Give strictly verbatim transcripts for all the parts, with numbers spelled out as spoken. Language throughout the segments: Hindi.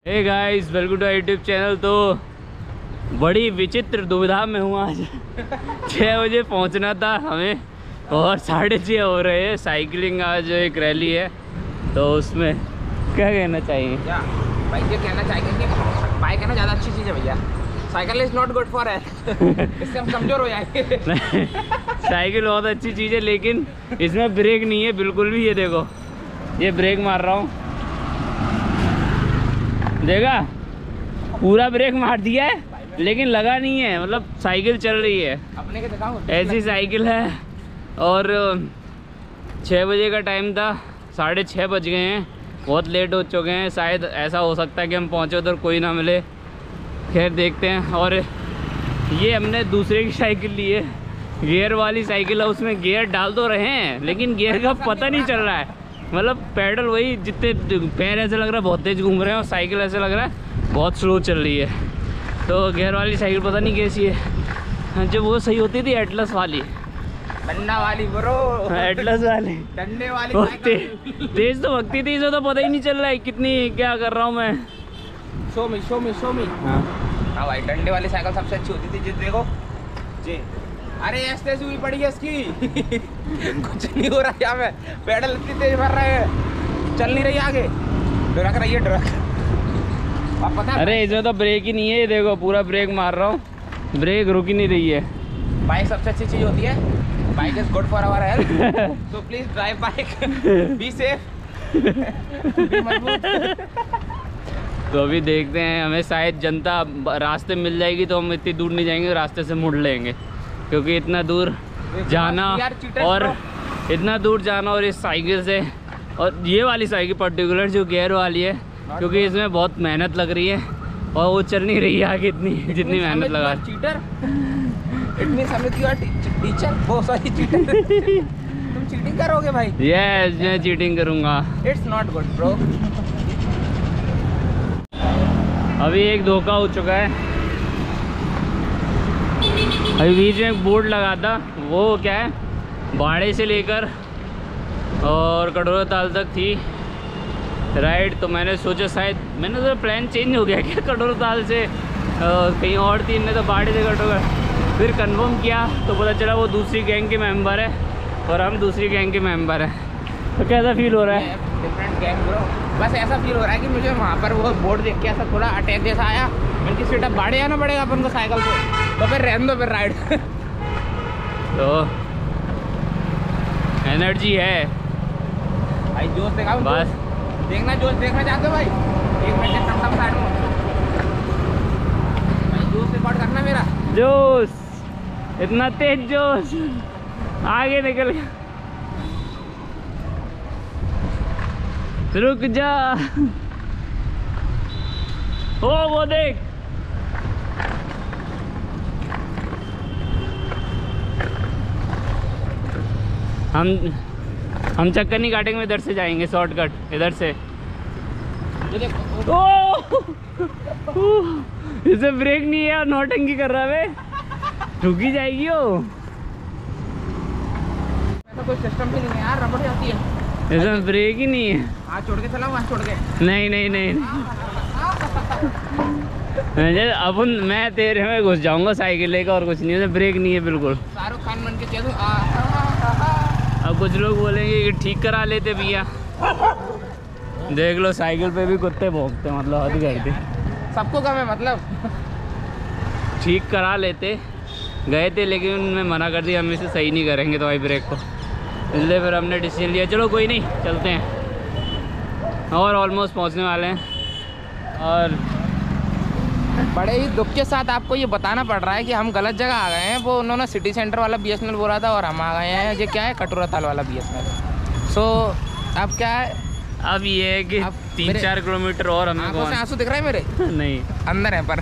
Hey guys, welcome to YouTube channel. तो बड़ी विचित्र दुविधा में हूँ आज। छः बजे पहुँचना था हमें और साढ़े छः हो रहे हैं। साइकिलिंग आज एक रैली है तो उसमें क्या कहना चाहिए? भाई ये कहना चाहिए कि बाइक है ना ज़्यादा अच्छी चीज़ है भैया। Cycle is not good for health. इससे हम कमज़ोर हो जाएंगे। साइकिल बहुत अच्छी चीज़ है लेकिन इसमें ब्रेक नहीं है बिल्कुल भी। ये देखो, ये ब्रेक मार रहा हूँ, देखा पूरा ब्रेक मार दिया है लेकिन लगा नहीं है। मतलब साइकिल चल रही है, अपने के दिखाओ। ऐसी साइकिल है। और छः बजे का टाइम था, साढ़े छः बज गए हैं, बहुत लेट हो चुके हैं। शायद ऐसा हो सकता है कि हम पहुँचे उधर कोई ना मिले। खैर देखते हैं। और ये हमने दूसरे की साइकिल ली है, गियर वाली साइकिल है। उसमें गियर डाल तो रहे हैं लेकिन गियर का पता नहीं चल रहा है। मतलब पैडल वही, जितने पैर ऐसे लग रहा है बहुत तेज़ घूम रहे हैं और साइकिल ऐसे लग रहा है बहुत स्लो चल रही है। तो गियर वाली साइकिल पता नहीं कैसी है। जब वो सही होती थी एटलस वाली, डंडा वाली ब्रो, एटलस वाली डंडे वाली तेज तो भगती थी। इसे तो पता ही नहीं चल रहा है कितनी क्या कर रहा हूँ मैं। Show me show me show me. हाँ भाई, डंडे वाली साइकिल सबसे अच्छी होती थी। जी देखो जी, अरे ऐसे हुई पड़ी है इसकी। कुछ नहीं हो रहा यहाँ पे, पेडल इतनी तेज भर रहे हैं, चल नहीं रही आगे, ड्रक रही है ड्रक। आप पता है अरे इसमें तो ब्रेक ही नहीं है। ये देखो पूरा ब्रेक मार रहा हूँ, ब्रेक रुक ही नहीं रही है। बाइक सबसे अच्छी चीज होती है। Bike is good for our health, so please drive bike, be safe, be मजबूत। तो अभी देखते हैं, हमें शायद जनता रास्ते मिल जाएगी तो हम इतनी दूर नहीं जाएंगे, रास्ते से मुड़ लेंगे। क्योंकि इतना दूर जाना और इतना दूर जाना और इस साइकिल से, और ये वाली साइकिल पर्टिकुलर जो गियर वाली है, क्योंकि इसमें बहुत मेहनत लग रही है और वो चल नहीं रही है आगे इतनी जितनी मेहनत लगा। चीटर, इतनी समझ यू आर टीचर, बहुत सारी चीटर। तुम चीटिंग करोगे भाई? यस, मैं चीटिंग करूँगा। It's not good bro. अभी एक धोखा हो चुका है। अभी बीच में एक बोर्ड लगा था, वो क्या है, बाड़े से लेकर और कटोरा ताल तक थी राइड। तो मैंने सोचा शायद, मैंने तो प्लान चेंज हो गया क्या, कटोरा ताल से कहीं और थी, ने तो बाड़े से कटोरा। फिर कंफर्म किया तो पता चला वो दूसरी गैंग के मेंबर है और हम दूसरी गैंग के मेंबर हैं। तो कैसा फील हो रहा है? Different gang bro. बस ऐसा फील हो रहा है कि मुझे वहाँ पर वो बोर्ड देख के ऐसा थोड़ा अटैक जैसा आया। उनकी सीट अब बाड़े आना पड़ेगा अपन को साइकिल से, तो फिर रहने दो फिर राइड। तो एनर्जी है भाई, जोश दिखाओ बस। देखना, जोश देखना चाहते हो भाई? एक मिनट कम कम साइड में भाई, जोश रिकॉर्ड करना मेरा। जोश, इतना तेज जोश, आगे निकल गया। रुक जा, ओ वो देख, हम हम चक्कर नहीं काटेंगे, इधर से जाएंगे शॉर्टकट, इधर से। ओ इसे ब्रेक नहीं है और नौटंकी कर रहा है, रुक ही जाएगी वो। ऐसा कोई सिस्टम भी नहीं है यार, रबड़ जाती है। इसमें ब्रेक ही नहीं है। हाथ छोड़ के चलाओ, हाथ छोड़ के। नहीं नहीं नहीं, नहीं। अपन मैं तेरे में घुस जाऊंगा साइकिल लेकर और कुछ नहीं, ब्रेक नहीं है बिल्कुल। शाहरुख खान बन के चलो। अब कुछ लोग बोलेंगे कि ठीक करा लेते भैया। देख लो साइकिल पे भी कुत्ते भौंकते, मतलब हद करते। सबको कम है मतलब। ठीक करा लेते, गए थे लेकिन उन्होंने मना कर दिया, हम इसे सही नहीं करेंगे तो भाई ब्रेक को। इसलिए फिर हमने डिसीजन लिया, चलो कोई नहीं, चलते हैं। और ऑलमोस्ट पहुंचने वाले हैं। और बड़े ही दुख के साथ आपको ये बताना पड़ रहा है कि हम गलत जगह आ गए हैं। वो उन्होंने सिटी सेंटर वाला बीएसएनएल बोला था और हम आ गए हैं ये क्या है, कटोरा ताल वाला बीएसएनएल। सो अब क्या है, अब ये है कि तीन चार किलोमीटर और हमें। आंखों से आंसू दिख रहे हैं मेरे? नहीं, अंदर है पर।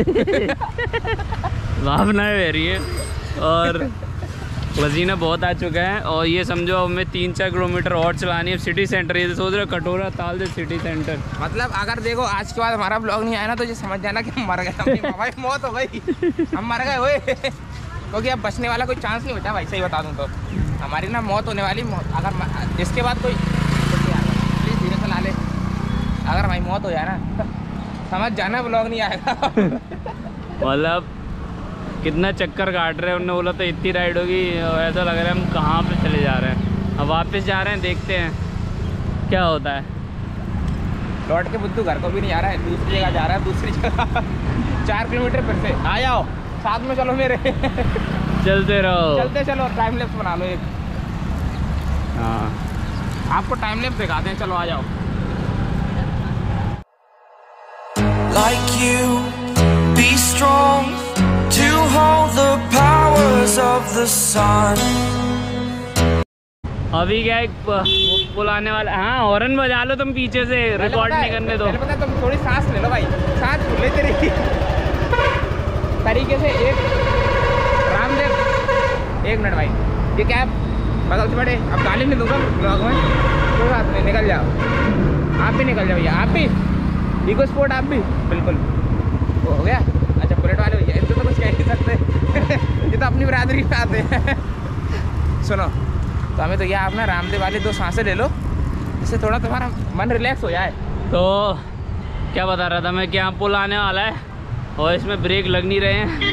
भावनाएं बह रही है और पसीना बहुत आ चुका है। और ये समझो हमें तीन चार किलोमीटर और चलानी है सिटी सेंटर। ये सोच रहे कटोरा ताल से सिटी सेंटर। मतलब अगर देखो आज के बाद हमारा ब्लॉग नहीं आया ना तो ये समझ जाना कि हम मर गए, भाई मौत हो गई, हम मर गए हुए। क्योंकि अब बचने वाला कोई चांस नहीं बचा भाई, सही बता दूँ तो। हमारी ना मौत होने वाली, अगर इसके बाद कोई प्लीज़ धीरे चला ले, अगर हमारी मौत हो जाए ना समझ जाना, ब्लॉग नहीं आएगा। मतलब कितना चक्कर काट रहे हैं। उन्होंने बोला तो इतनी राइड होगी, ऐसा लग रहा है हम कहाँ पे चले जा रहे हैं। अब वापस जा रहे हैं, देखते हैं क्या होता है। लौट के बुद्धू घर को भी नहीं आ रहा है, दूसरी जगह जा रहा है, दूसरी जगह चार किलोमीटर फिर से। आ जाओ साथ में, चलो मेरे। चलते रहो, चलते चलो, टाइम लैप्स बना लो एक। हाँ आपको टाइम लैप्स दिखाते हैं, चलो आ जाओ। Like you, be strong to hold the powers of the sun. अभी क्या एक पुल आने वाला। हाँ हॉर्न बजा लो तुम पीछे से, रिकॉर्ड नहीं करने दो। पता है, तुम थोड़ी सांस ले लो भाई, सांस फूले तेरी तरीके से। एक रामदेव, एक मिनट भाई, ये क्या बगल से बड़े, अब गाली नहीं दूंगा ब्लॉग में, कोई बात नहीं, निकल जाओ। आप भी निकल जाओ भैया, आप भी इको स्पोर्ट, आप भी बिल्कुल। वो हो गया। अच्छा बुलेट वाले भैया, इनको तो कुछ कह नहीं सकते ये तो अपनी बिरादरी में आते हैं। सुनो, तो हमें तो यह आप ना रामदेव वाली दो सांसें ले लो, इससे थोड़ा तुम्हारा मन रिलैक्स हो जाए। तो क्या बता रहा था मैं कि यहाँ पुल आने वाला है और इसमें ब्रेक लग नहीं रहे हैं।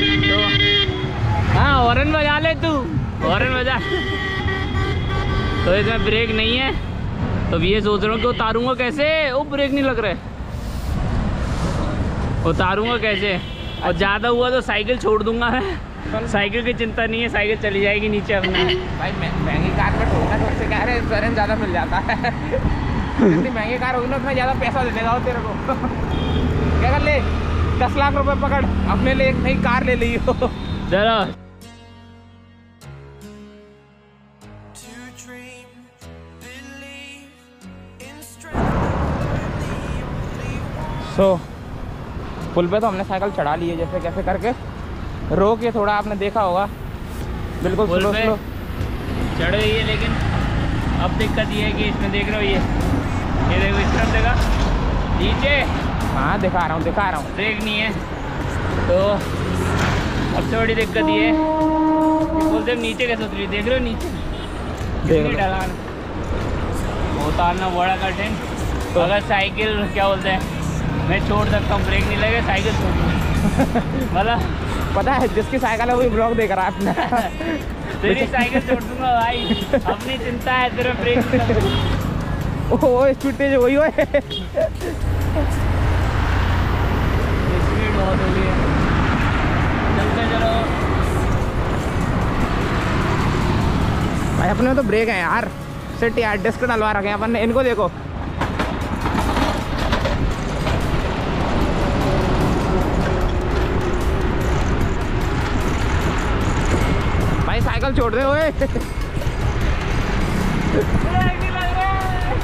तो हाँ हॉर्न बजा ले तू, हॉर्न बजा। तो इसमें ब्रेक नहीं है, तो ये सोच रहा हूँ कि उतारूँगा कैसे। वो ब्रेक नहीं लग रहा है, उतारूँगा कैसे। और ज़्यादा हुआ तो साइकिल छोड़ दूंगा मैं, साइकिल की चिंता नहीं है, साइकिल चली जाएगी नीचे अपने। भाई महंगी कार में ठोकना तो उससे कह रहे हैं इंश्योरेंस ज़्यादा मिल जाता है। जितनी महंगी कार होगी ना उतना ज़्यादा पैसा दे देगा वो तेरे को। क्या कर ले, दस लाख रुपए पकड़, अपने लिए एक नई कार ले ली हो। चलो सो so, पुल पे तो हमने साइकिल चढ़ा ली है जैसे कैसे करके, रो के थोड़ा आपने देखा होगा, बिल्कुल पुल स्लो पे स्लो चढ़ गई है। लेकिन अब दिक्कत ये है कि इसमें देख रहे हो, ये ये देखो इस तरफ देखा नीचे। हाँ दिखा रहा हूँ दिखा रहा हूँ ब्रेक नहीं है। तो सबसे बड़ी दिक्कत ये है कि बोलते नीचे कैसे उतरी, देख रहे हो नीचे देख लो। ढलान उतारना बड़ा कठिन। तो अगर साइकिल क्या बोलते हैं मैं छोड़ सकता हूँ, ब्रेक नहीं लगे साइकिल छोड़ दूँगा। मतलब पता है जिसकी साइकिल है वही ब्लॉग देख रहा है अपना। तेरी साइकिल छोड़ दूंगा भाई, अपनी चिंता है, तेरा ब्रेक नहीं लगा। ओह स्पीड तेज वही हो। स्पीड बहुत हो गई है, चलते चलो। भाई अपने में तो ब्रेक है यार, सिट यार, डिस्क डलवा रखे हैं अपन ने, इनको देखो। भाई साइकिल छोड़ दे ओए। ब्रेक नहीं लग रहा है,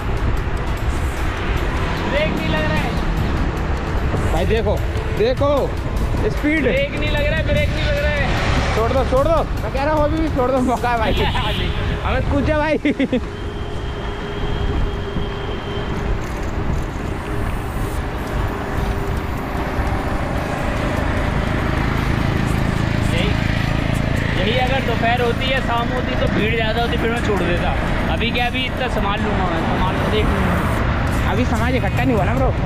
ब्रेक नहीं लग रहा है भाई देखो देखो स्पीड, ब्रेक नहीं लग रहा है, ब्रेक नहीं लग रहा है। छोड़ दो छोड़ दो, मैं कह रहा हूँ अभी भी छोड़ दो, मौका है भाई। हमें कूद जा भाई। यही यही अगर दोपहर होती है, शाम होती तो भीड़ ज़्यादा होती, फिर मैं छोड़ देता। अभी क्या, अभी इतना संभाल लूँगा मैं, संभाल देख लूँगा। अभी समाज इकट्ठा नहीं हुआ ना ब्रो।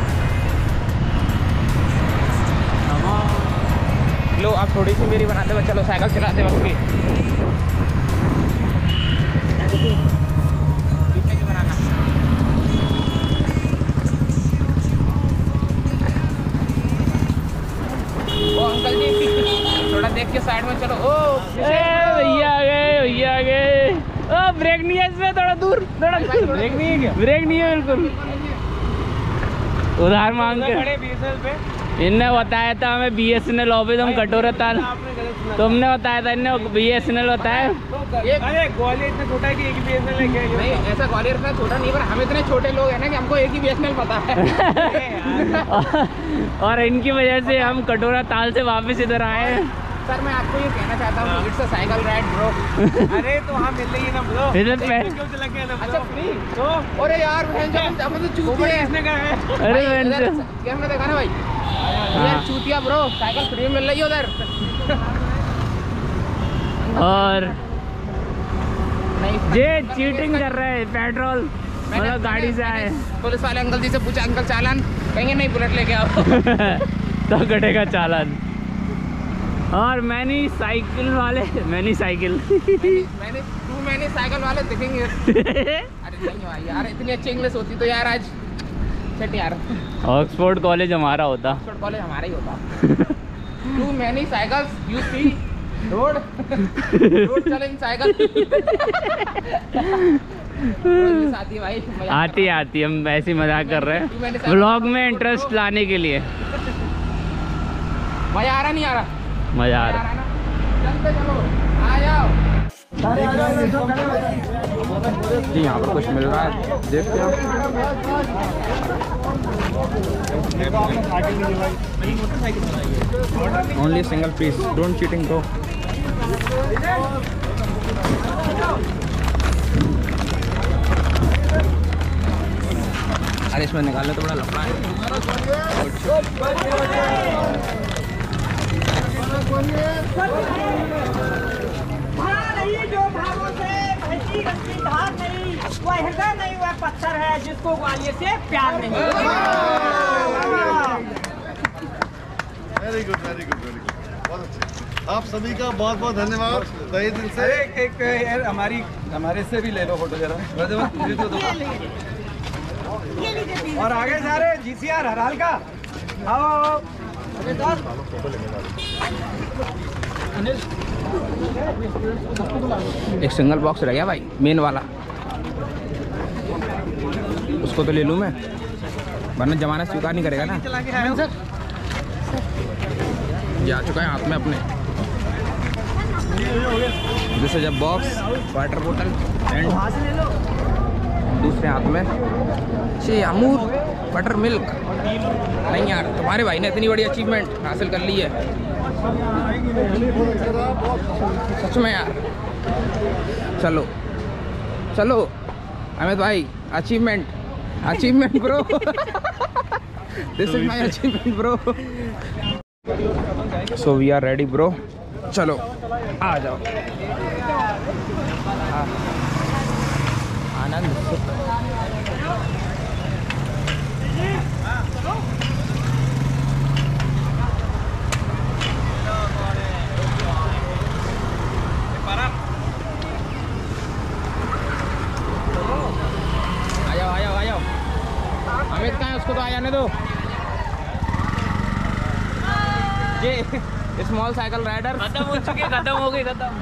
लो आप थोड़ी सी मेरी बनाते हुए चलो, साइकिल चलाते वक्त भी पीछे की बनाना। ओ अंकल जी थोड़ा देख के साइड में चलो। ओ भैया आ गए, भैया आ गए। ओ ब्रेक नहीं है इसमें, थोड़ा दूर, थोड़ा दूर। ब्रेक नहीं है क्या? ब्रेक नहीं है बिल्कुल। उधार मांग के पे इनने बताया था हमें B S N L office, हम कटोरा था। तुमने बताया था, इनने बी एस एन एल बताया। अरे ग्वालियर इतना छोटा है कि एक ही बी एस एन एल लेके आइए। नहीं ऐसा ग्वालियर इतना छोटा नहीं, पर हम इतने छोटे लोग हैं ना कि हमको एक ही बी एस एन एल पता है। और इनकी वजह से हम कटोरा ताल से वापस इधर आए हैं। सर मैं आपको ये कहना चाहता हूँ कि it's a cycle ride bro. अरे तो वहाँ मिल रही है ना ब्रो, इधर पे अच्छा फ्री तो। अरे यार हमें तो चूतिया इसने कहा है। अरे बहन कैमरा देखा ना भाई, यार चूतिया ब्रो, साइकिल फ्री में मिल रही है उधर। और नहीं ये चीटिंग कर रहे हैं, पेट्रोल मतलब गाड़ी से आए। पुलिस वाले अंकल जी से पूछा, अंकल चालान, कहेंगे नहीं बुलेट लेके आओ। तो कटेगा चालान। और मैंने साइकिल वाले मैंने साइकिल मैंने तू मैंने साइकिल वाले दिखेंगे। अरे नहीं भाई यार, इतनी अच्छी इंग्लिश होती तो यार आज सेट यार। ऑक्सफोर्ड कॉलेज हमारा होता। ऑक्सफोर्ड कॉलेज हमारा ही होता। Too many cycles you see road road चलेंगे साइकिल। आती है भाई, आती आती हम ऐसी मजाक कर रहे हैं व्लॉग में इंटरेस्ट लाने के लिए। मजा आ रहा नहीं आ रहा? मजा आ रहा। चलते चलो, आ जाओ जी। यहाँ पर कुछ मिल रहा है, देखते हो। Only single piece, don't cheating bro. अरे इसमें निकालने तो बड़ा लफड़ा है। नहीं जो भावों से भैंसी रस्सी धार नहीं, वह हृदय नहीं, वह पत्थर है जिसको ग्वालियर से प्यार नहीं। Very good very good very good, बहुत अच्छे। आप सभी का बहुत बहुत धन्यवाद तहे दिल से। एक एक यार हमारी हमारे से भी ले लो फोटो जरा। और आगे सारे जीसीआर हराल का आओ। एक सिंगल बॉक्स रह गया भाई, मेन वाला, उसको तो ले लूँ मैं, वरना जमाना स्वीकार नहीं करेगा ना। ये आ चुका है हाथ में अपने, जैसे जब बॉक्स, वाटर बोतल एंड दूसरे हाथ में चे अमूल बटर मिल्क। नहीं यार, तुम्हारे भाई ने इतनी बड़ी अचीवमेंट हासिल कर ली है सच में यार। चलो चलो अमित भाई, achievement achievement bro. This is my achievement bro. So we are ready bro, चलो आ जाओ। आनंद अमित कहाँ है, उसको तो आ जाने दो। ये स्मॉल साइकिल राइडर खत्म हो चुके, खत्म हो गई, खत्म।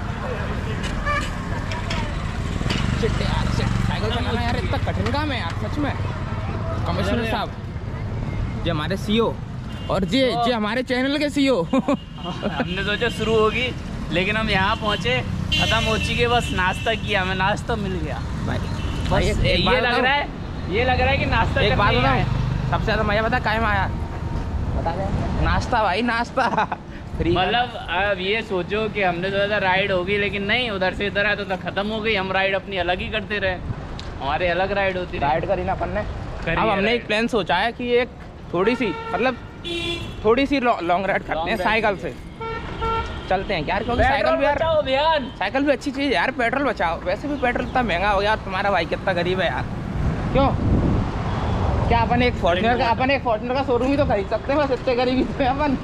चिट्टे यार, साइकिल चलाना यार इतना कठिन काम है यार सच में। कमिश्नर साहब, जो हमारे सीईओ और जे जे हमारे चैनल के सीईओ। हमने सोचा शुरू होगी, लेकिन हम यहाँ पहुँचे, खत्म हो चुके, बस नाश्ता किया, हमें नाश्ता मिल गया भाई बस। एक, एक ये लग रहा है ये लग रहा है कि नाश्ता एक बात करने बताऊं, आए। सबसे ज्यादा मजा पता काहे में आया? बता दे। नाश्ता भाई, नाश्ता फ्री। मतलब अब ये सोचो कि हमने सोचा था राइड होगी, लेकिन नहीं, उधर से इधर आया तो, तो खत्म हो गई। हम राइड अपनी अलग ही करते रहे, हमारे अलग राइड होती रही। राइड करी ना अपन ने। करी अब है हमने राइड। एक प्लान सोचा है कि एक थोड़ी सी, मतलब थोड़ी सी लॉन्ग राइड करते हैं साइकिल से। चलते हैं यार, क्योंकि साइकिल भी यार, बचाओ अभियान। साइकिल भी अच्छी चीज़ है यार। पेट्रोल बचाओ, वैसे भी पेट्रोल इतना महंगा हो गया, तुम्हारा भाई कितना गरीब है यार। क्यों क्या अपन एक फॉर्च्यूनर का अपन एक फॉर्च्यूनर का शोरूम ही तो खरीद सकते हैं, बस इतने गरीबी तो है अपन।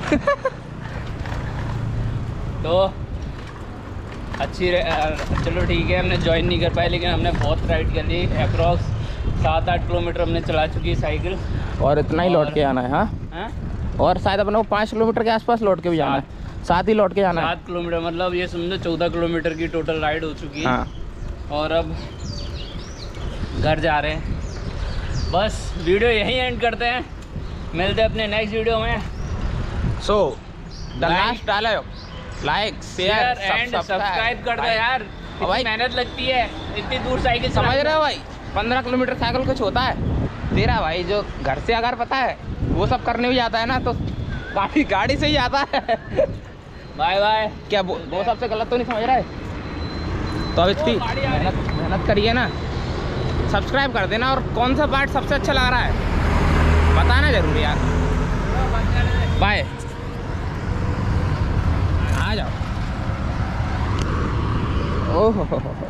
तो अच्छी चलो ठीक है, हमने ज्वाइन नहीं कर पाए, लेकिन हमने बहुत राइड कर ली। अप्रॉक्स सात आठ किलोमीटर हमने चला चुकी है साइकिल, और इतना ही लौट और- के आना है। हाँ, हैं? और शायद अपन को पाँच किलोमीटर के आसपास लौट के भी जाना है, साथ ही लौट के जाना है। सात किलोमीटर मतलब ये समझो चौदह किलोमीटर की टोटल राइड हो चुकी है। हाँ, और अब घर जा रहे हैं। बस वीडियो यहीं एंड करते हैं, मिलते हैं अपने नेक्स्ट वीडियो में। So the Like- last dialogue, like share and subscribe कर दो यार, इतनी भाई- मेहनत लगती है, इतनी दूर साइकिल समझ चलाना। रहे हो भाई, पंद्रह किलोमीटर साइकिल कुछ होता है। तेरा भाई जो घर से अगर पता है वो सब करने भी जाता है ना, तो काफी गाड़ी से ही जाता है। Bye bye. क्या वो, वो सबसे गलत तो नहीं समझ रहा है? तो अब इसकी मेहनत मेहनत करिए ना, सब्सक्राइब कर देना, और कौन सा पार्ट सबसे अच्छा लग रहा है बताना जरूर यार। बाय, आ जाओ। ओह हो हो हो।